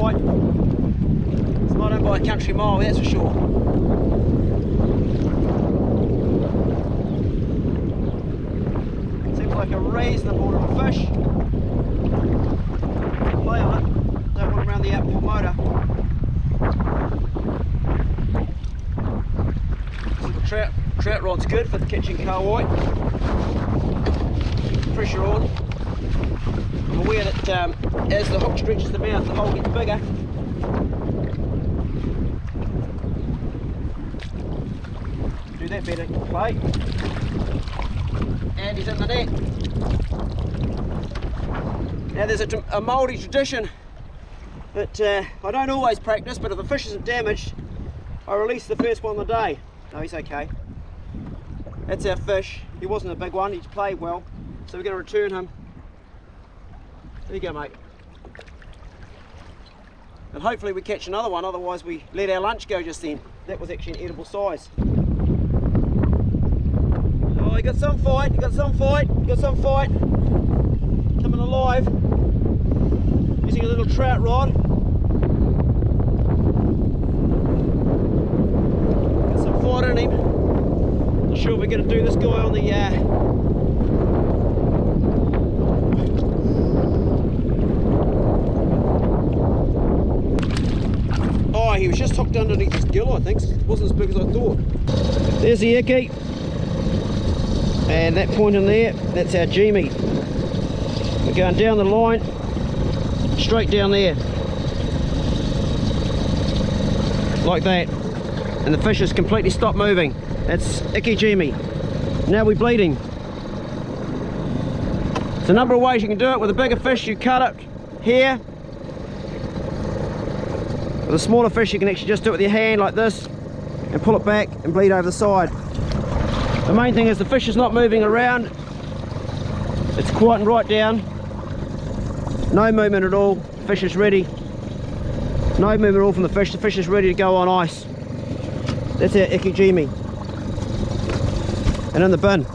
fight. It's not in by a country mile, that's for sure. Seems like a reasonable little fish. Play on it, don't want him around the outboard motor. So the trout rod's good for catching kahawai. Pressure on. I'm aware that as the hook stretches the mouth, the hole gets bigger. Do that better, play. And he's in the net. Now there's a Māori tradition that I don't always practice, but if the fish isn't damaged, I release the first one of the day. No, he's okay. That's our fish. He wasn't a big one, he's played well, so we're going to return him. There you go, mate. And hopefully we catch another one, otherwise we let our lunch go just then. That was actually an edible size. Oh, you got some fight, you got some fight, you got some fight. Coming alive. Using a little trout rod. Got some fight in him. Not sure if we're going to do this guy on the oh, he was just hooked underneath his gill, I think. It wasn't as big as I thought. There's the icky. And that point in there, that's our G-meat. We're going down the line, straight down there. Like that. And the fish has completely stopped moving. That's icky G-meat. Now we're bleeding. There's a number of ways you can do it. With a bigger fish, you cut it here. With a smaller fish, you can actually just do it with your hand like this and pull it back and bleed over the side. The main thing is the fish is not moving around. It's quieting right down. No movement at all. Fish is ready. No movement at all from the fish. The fish is ready to go on ice. That's our ikijimi. And in the bin.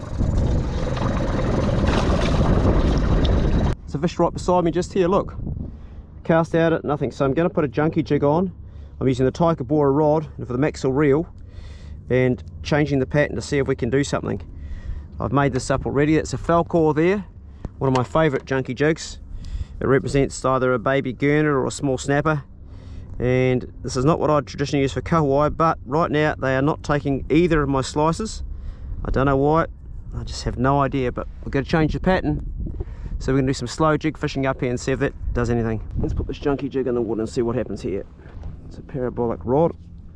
There's a fish right beside me just here, look. Cast out at nothing. So I'm going to put a junkie jig on. I'm using the Taikabora rod for the Maxwell reel and changing the pattern to see if we can do something. I've made this up already. It's a Falcor there, one of my favourite junkie jigs. It represents either a baby gurner or a small snapper, and this is not what I'd traditionally use for kahawai, but right now they are not taking either of my slices. I don't know why, I just have no idea, but we're going to change the pattern. So we're going to do some slow jig fishing up here and see if that does anything. Let's put this junkie jig in the water and see what happens here. It's a parabolic rod,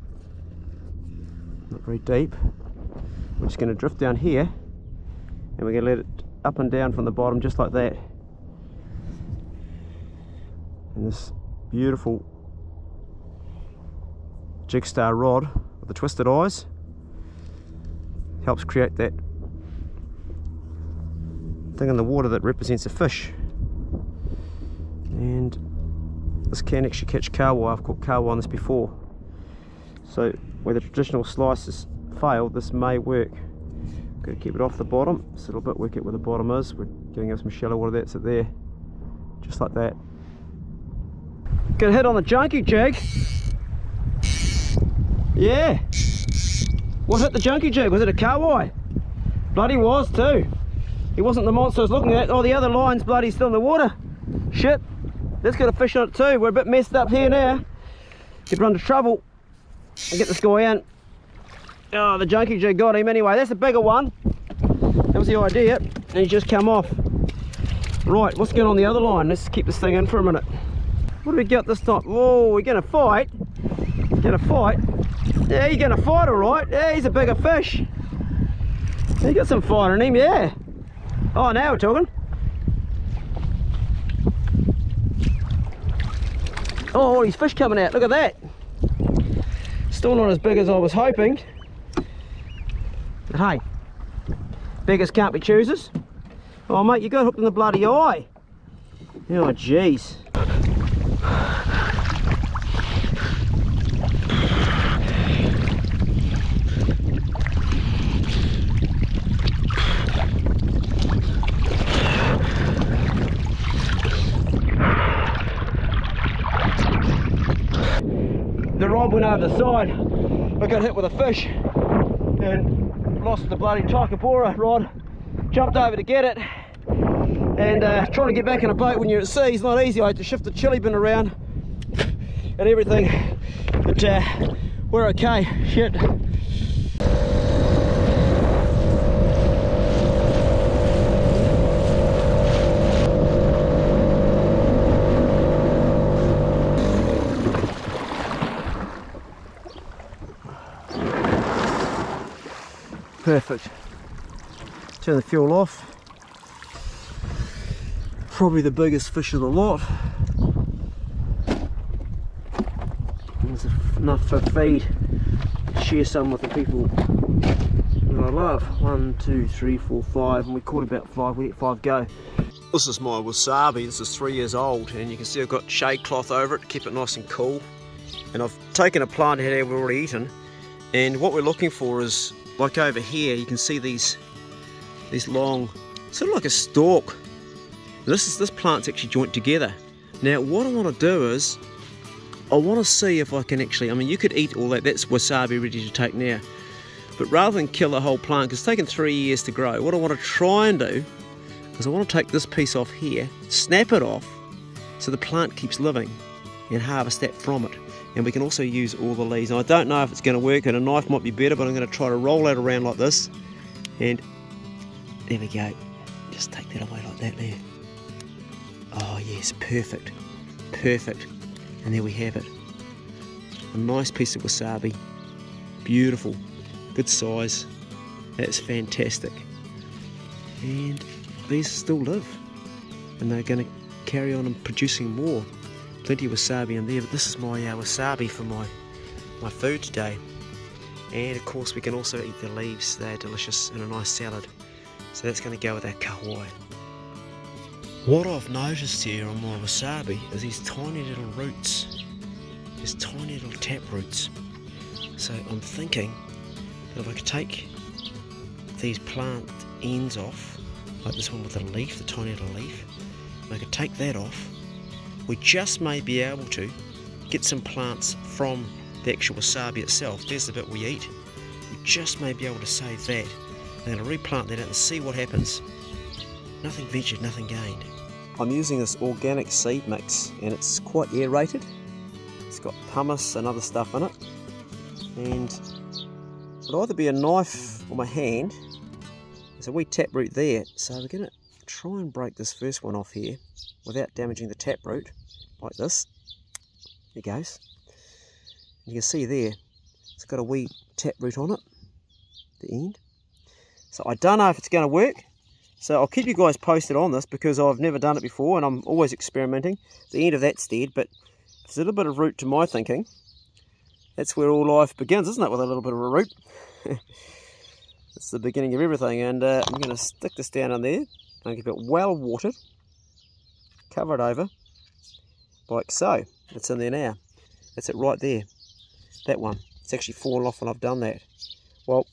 not very deep. We're just going to drift down here and we're going to let it up and down from the bottom just like that. And this beautiful Jigstar rod with the twisted eyes helps create that thing in the water that represents a fish. And this can actually catch kahawai. I've caught kahawai on this before. So where the traditional slices failed, this may work. Got to keep it off the bottom. It's a little bit, work out where the bottom is. We're giving it some shallow water. That's it there, just like that. Got a hit on the junkie jig. Yeah. What hit the junkie jig? Was it a kahawai? Bloody was too. He wasn't the monster I was looking at. Oh, the other line's bloody still in the water. Shit. That's got a fish on it too. We're a bit messed up here now. Could run into trouble and get this guy out. Oh, the junkie jig got him anyway. That's a bigger one. That was the idea. And he's just come off. Right, what's going on the other line? Let's keep this thing in for a minute. What do we got this time? Oh, we're going to fight. Going to fight. Yeah, you're going to fight all right. Yeah, he's a bigger fish. He got some fight in him, yeah. Oh, now we're talking. Oh, all these fish coming out. Look at that. Still not as big as I was hoping. But hey, beggars can't be choosers. Oh, mate, you got hooked in the bloody eye. Oh, jeez. went over the side, I got hit with a fish and lost the bloody Taikabora rod. Jumped over to get it, and trying to get back in a boat when you're at sea is not easy. I had to shift the chili bin around and everything, but we're okay. Shit. Perfect. Turn the fuel off. Probably the biggest fish of the lot. There's enough for feed. Share some with the people that I love. 1, 2, 3, 4, 5, and we caught about 5. We let 5 go. This is my wasabi. This is 3 years old, and you can see I've got shade cloth over it to keep it nice and cool. And I've taken a plant here we've already eaten, and what we're looking for is, like over here, you can see these long, sort of like a stalk. This plant's actually joined together. Now what I want to do is, I want to see if I can actually, I mean you could eat all that, that's wasabi ready to take now. But rather than kill the whole plant, because it's taken 3 years to grow, what I want to try and do is I want to take this piece off here, snap it off, so the plant keeps living, and harvest that from it. And we can also use all the leaves. Now, I don't know if it's going to work, and a knife might be better, but I'm going to try to roll it around like this. And there we go. Just take that away like that there. Oh yes, perfect. Perfect. And there we have it. A nice piece of wasabi. Beautiful. Good size. That's fantastic. And these still live. And they're going to carry on and producing more. Plenty of wasabi in there, but this is my wasabi for my food today. And of course we can also eat the leaves. They're delicious in a nice salad. So that's going to go with our kahawai. What I've noticed here on my wasabi is these tiny little roots. These tiny little tap roots. So I'm thinking that if I could take these plant ends off, like this one with the leaf, the tiny little leaf, and I could take that off, we just may be able to get some plants from the actual wasabi itself. There's the bit we eat. We just may be able to save that. I'm going to replant that out and see what happens. Nothing ventured, nothing gained. I'm using this organic seed mix, and it's quite aerated. It's got pumice and other stuff in it. And it'll either be a knife or my hand. There's a wee taproot there. So we're going to try and break this first one off here without damaging the taproot, like this. There it goes. And you can see there, it's got a wee taproot on it, the end. So I don't know if it's going to work, so I'll keep you guys posted on this, because I've never done it before and I'm always experimenting. The end of that's dead, but there's a little bit of root to my thinking. That's where all life begins, isn't it, with a little bit of a root? It's the beginning of everything. And I'm going to stick this down in there. I'll keep it well watered, cover it over, like so. It's in there now. That's it right there. That one. It's actually fallen off when I've done that. Well,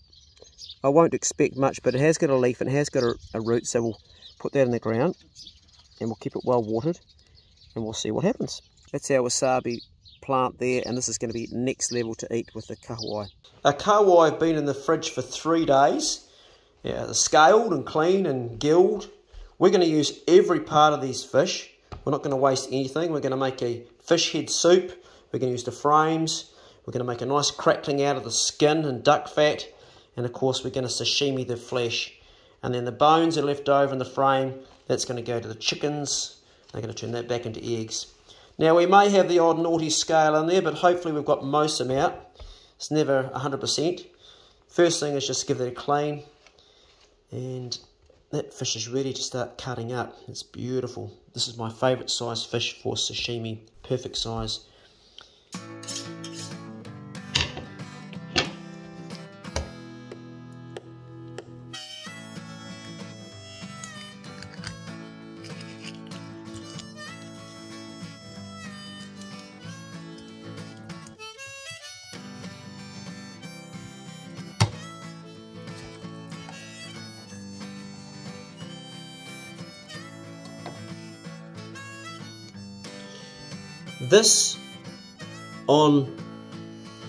I won't expect much, but it has got a leaf and it has got a root, so we'll put that in the ground and we'll keep it well watered and we'll see what happens. That's our wasabi plant there, and this is going to be next level to eat with the kahawai. Our kahawai have been in the fridge for 3 days. Yeah, they're scaled and clean and gilled. We're going to use every part of these fish. We're not going to waste anything. We're going to make a fish head soup. We're going to use the frames. We're going to make a nice crackling out of the skin and duck fat. And of course we're going to sashimi the flesh. And then the bones are left over in the frame. That's going to go to the chickens. They're going to turn that back into eggs. Now we may have the odd naughty scale in there, but hopefully we've got most of them out. It's never 100%. First thing is just give that a clean. And that fish is ready to start cutting up. It's beautiful. This is my favourite size fish for sashimi. Perfect size. This on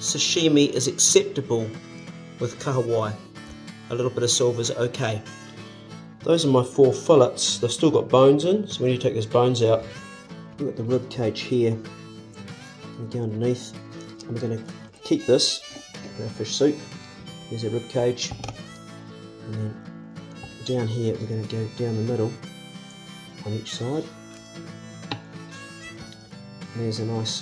sashimi is acceptable with kahawai. A little bit of silver is okay. Those are my 4 fillets. They've still got bones in, so we need to take those bones out. We've got the rib cage here. And go underneath. And we're going to keep this for our fish soup. There's our rib cage. And then down here we're going to go down the middle on each side. And there's a nice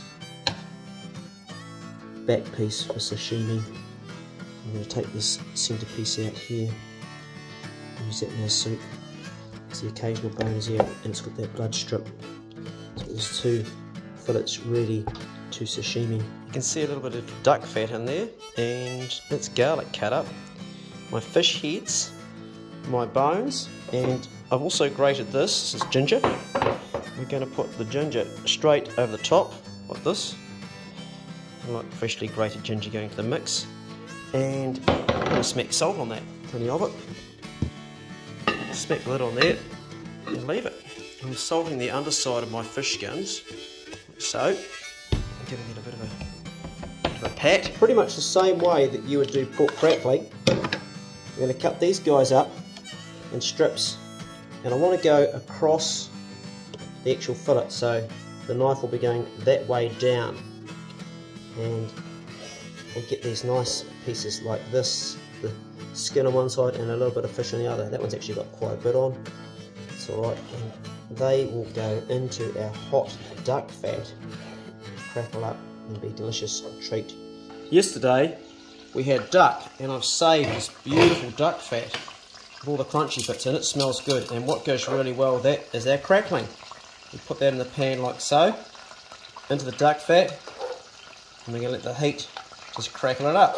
back piece for sashimi. I'm going to take this centre piece out here. Use that in our soup. There's the occasional bones here, and it's got that blood strip. So there's 2 fillets ready to sashimi. You can see a little bit of duck fat in there, and that's garlic cut up. My fish heads, my bones, and I've also grated this. This is ginger. We're going to put the ginger straight over the top, like this. I like freshly grated ginger going to the mix. And I'm going to smack salt on that, plenty of it. Smack the lid on there and leave it. I'm salting the underside of my fish skins, like so. I'm giving it a bit of a pat. Pretty much the same way that you would do pork crackling. I'm going to cut these guys up in strips, and I want to go across the actual fillet, so the knife will be going that way down, and we'll get these nice pieces like this, the skin on one side and a little bit of fish on the other. That one's actually got quite a bit on. It's alright, and they will go into our hot duck fat, crackle up and be a delicious treat. Yesterday we had duck, and I've saved this beautiful duck fat with all the crunchy bits in it. It smells good, and what goes really well with that is our crackling. We put that in the pan like so, into the duck fat, and we're going to let the heat just crackle it up.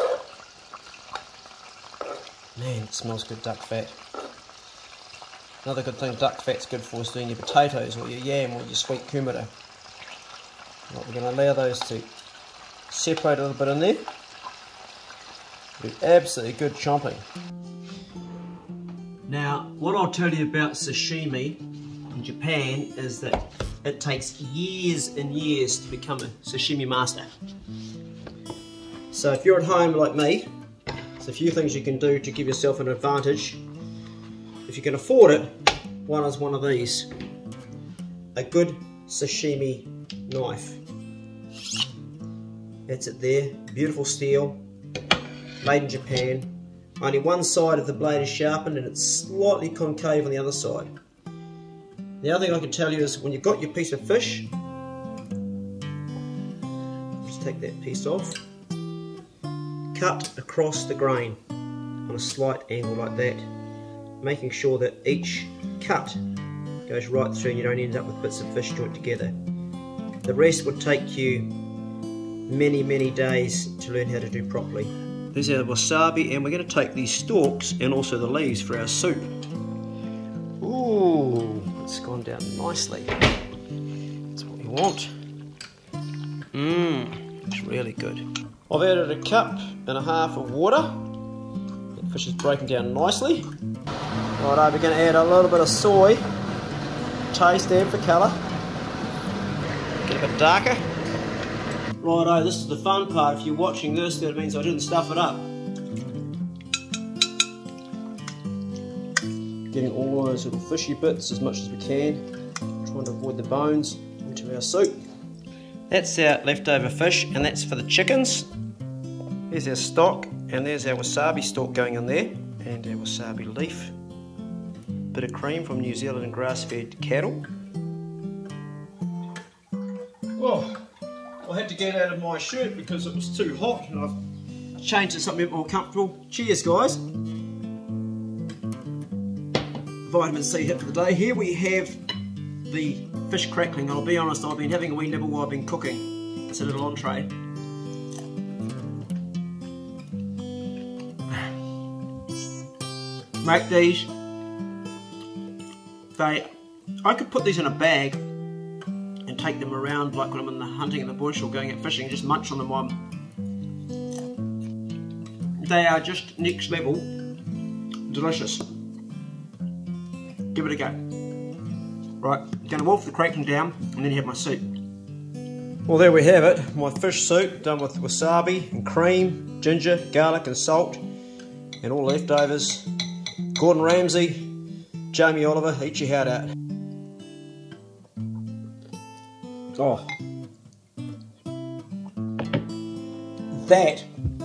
Man, it smells good, duck fat. Another good thing duck fat's good for is doing your potatoes or your yam or your sweet kumara. Right, we're going to allow those to separate a little bit in there. Do absolutely good chomping. Now, what I'll tell you about sashimi in Japan is that it takes years and years to become a sashimi master. So if you're at home like me, there's a few things you can do to give yourself an advantage. If you can afford it, one is one of these. A good sashimi knife. That's it there, beautiful steel, made in Japan. Only one side of the blade is sharpened and it's slightly concave on the other side. The other thing I can tell you is when you've got your piece of fish, just take that piece off, cut across the grain on a slight angle like that, making sure that each cut goes right through and you don't end up with bits of fish joined together. The rest would take you many days to learn how to do properly. These are the wasabi, and we're going to take these stalks and also the leaves for our soup. Ooh, it's gone down nicely. That's what we want. It's really good. I've added 1.5 cups of water. The fish is breaking down nicely. Righto, we're going to add a little bit of soy, taste and for colour. Get a bit darker. Righto, this is the fun part. If you're watching this, that means I didn't stuff it up. Getting all those little fishy bits as much as we can, trying to avoid the bones, into our soup. That's our leftover fish, and that's for the chickens. There's our stock, and there's our wasabi stalk going in there, and our wasabi leaf. Bit of cream from New Zealand and grass-fed cattle. Oh, I had to get out of my shirt because it was too hot, and I've changed to something a bit more comfortable. Cheers, guys. Vitamin C hit for the day. Here we have the fish crackling. I'll be honest, I've been having a wee nibble while I've been cooking. It's a little entree. Make these. I could put these in a bag and take them around like when I'm in the hunting in the bush or going out fishing and just munch on them while they are just next level delicious. Give it a go. Right, I'm going to wolf the crackling down and then have my soup. Well, there we have it, my fish soup done with wasabi and cream, ginger, garlic and salt, and all leftovers. Gordon Ramsay, Jamie Oliver, eat your heart out. Oh, that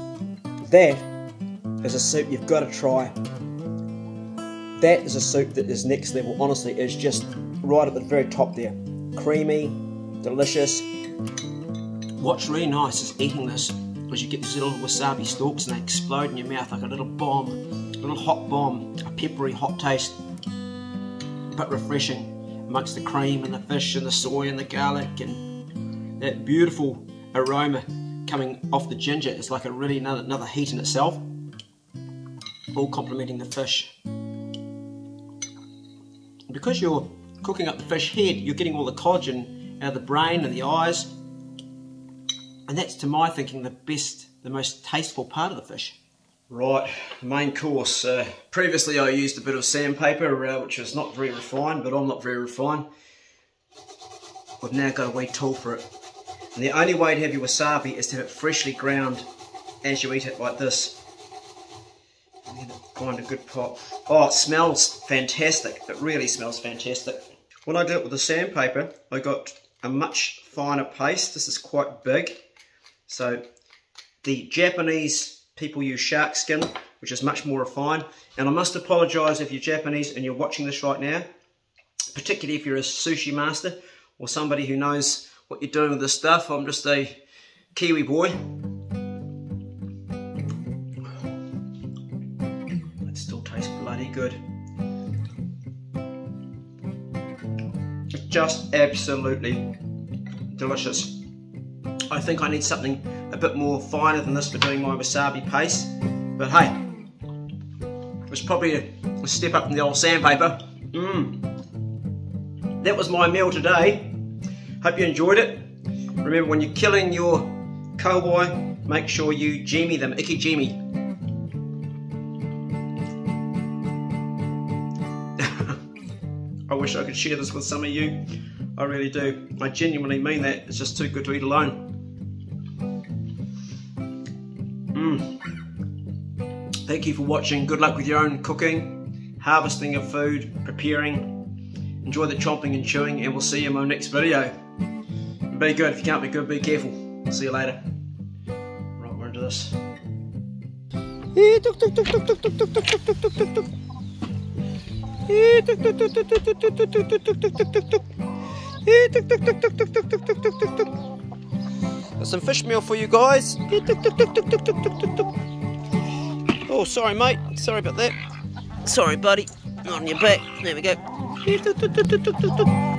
is a soup you've got to try. That is a soup that is next level. Honestly, it's just right at the very top there. Creamy, delicious. What's really nice is eating this, because you get these little wasabi stalks and they explode in your mouth like a little bomb, a little hot bomb, a peppery hot taste, but refreshing amongst the cream and the fish and the soy and the garlic and that beautiful aroma coming off the ginger. It's like a really another heat in itself, all complementing the fish. Because you're cooking up the fish head, you're getting all the collagen out of the brain and the eyes, and that's, to my thinking, the best, the most tasteful part of the fish. Right, main course. Previously I used a bit of sandpaper, which was not very refined, but I'm not very refined. I've now got a wee tool for it. And the only way to have your wasabi is to have it freshly ground as you eat it, like this. And then find a good pot. Oh, it smells fantastic. It really smells fantastic. When I did it with the sandpaper, I got a much finer paste. This is quite big. So the Japanese people use shark skin, which is much more refined. And I must apologise if you're Japanese and you're watching this right now, particularly if you're a sushi master or somebody who knows what you're doing with this stuff. I'm just a Kiwi boy. It still tastes bloody good. It's just absolutely delicious. I think I need something a bit more finer than this for doing my wasabi paste, but hey, it's probably a step up from the old sandpaper. That was my meal today. Hope you enjoyed it. Remember, when you're killing your kowai, make sure you jimi them, ikijimi. I wish I could share this with some of you. I really do. I genuinely mean that. It's just too good to eat alone. Thank you for watching. Good luck with your own cooking, harvesting of food, preparing. Enjoy the chomping and chewing, and we'll see you in my next video. Be good. If you can't be good, be careful. See you later. Right, we're into this. Got some fish meal for you guys. Oh, sorry mate, sorry about that. Sorry buddy, not on your back, there we go.